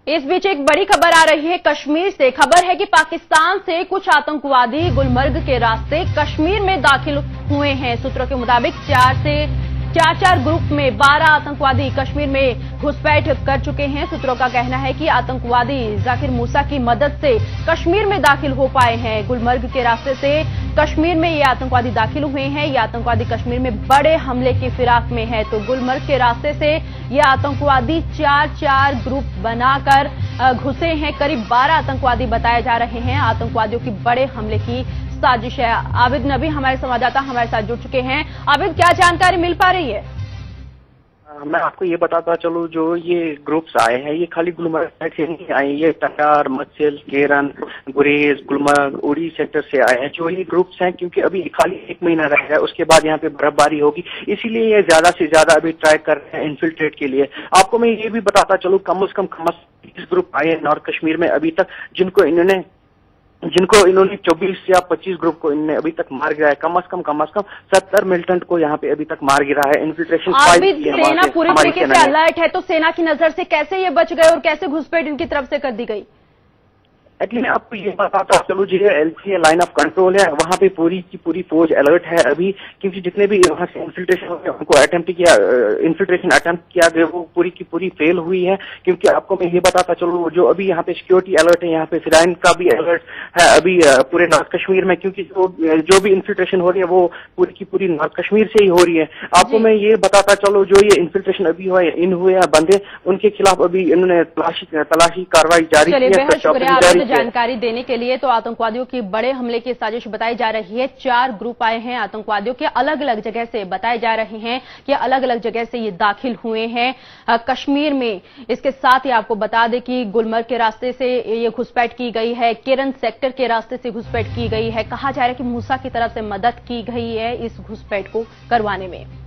इस बीच एक बड़ी खबर आ रही है कश्मीर से। खबर है कि पाकिस्तान से कुछ आतंकवादी गुलमर्ग के रास्ते कश्मीर में दाखिल हुए हैं। सूत्रों के मुताबिक चार ग्रुप में 12 आतंकवादी कश्मीर में घुसपैठ कर चुके हैं। सूत्रों का कहना है कि आतंकवादी जाकिर मूसा की मदद से कश्मीर में दाखिल हो पाए हैं। गुलमर्ग के रास्ते से कश्मीर में ये आतंकवादी दाखिल हुए हैं। ये आतंकवादी कश्मीर में बड़े हमले की फिराक में है। तो गुलमर्ग के रास्ते से ये आतंकवादी चार ग्रुप बनाकर घुसे हैं। करीब 12 आतंकवादी बताए जा रहे हैं। आतंकवादियों की बड़े हमले की साजिश है। आबिद नबी हमारे संवाददाता हमारे साथ जुड़ चुके हैं। आबिद, क्या जानकारी मिल पा रही है? मैं आपको ये बताता चलूं, जो ये ग्रुप्स आए हैं ये खाली गुलमर्ग साइड से नहीं आए। ये टकार, मत्सिल, केरन, गुरेज, गुलमर्ग, उड़ी सेक्टर से आए हैं जो ये ग्रुप्स हैं। क्योंकि अभी खाली 1 महीना रह गया, उसके बाद यहाँ पे बर्फबारी होगी, इसीलिए ये ज्यादा से ज्यादा अभी ट्राई कर रहे हैं इन्फिल्ट्रेट के लिए। आपको मैं ये भी बताता चलूं, कम से कम 30 ग्रुप आए हैं नॉर्थ कश्मीर में अभी तक, जिनको इन्होंने 24 या 25 ग्रुप को इन्होंने अभी तक मार गिरा है। कम से कम 70 मिलिटेंट को यहाँ पे अभी तक मार गिरा है। इन्फिल्ट्रेशन सेना पूरी तरीके से अलर्ट है, तो सेना की नजर से कैसे ये बच गए और कैसे घुसपैठ इनकी तरफ से कर दी गई? एक्चुअली मैं आपको ये बताता चलो, जो LCA लाइन ऑफ कंट्रोल है वहां पे पूरी की पूरी फौज अलर्ट है अभी। क्योंकि जितने भी वहां से इन्फिल्ट्रेशन उनको इन्फिल्ट्रेशन अटेम्प्ट किया गया वो पूरी की पूरी फेल हुई है। क्योंकि आपको मैं ये बताता चलूं, जो अभी यहाँ पे सिक्योरिटी अलर्ट है, यहाँ पे फिराइन का भी अलर्ट है अभी पूरे नॉर्थ कश्मीर में। क्योंकि जो भी इन्फिल्ट्रेशन हो रही है वो पूरी की पूरी नॉर्थ कश्मीर से ही हो रही है। आपको मैं ये बताता चलो, जो ये इन्फिल्ट्रेशन अभी हुए हैं बंदे, उनके खिलाफ अभी इन्होंने तलाशी कार्रवाई जारी की है। जानकारी देने के लिए। तो आतंकवादियों की बड़े हमले की साजिश बताई जा रही है। 4 ग्रुप आए हैं आतंकवादियों के, अलग अलग जगह से बताए जा रहे हैं कि अलग अलग जगह से ये दाखिल हुए हैं कश्मीर में। इसके साथ ही आपको बता दें कि गुलमर्ग के रास्ते से ये घुसपैठ की गई है, केरन सेक्टर के रास्ते से घुसपैठ की गई है। कहा जा रहा है कि मूसा की तरफ से मदद की गई है इस घुसपैठ को करवाने में।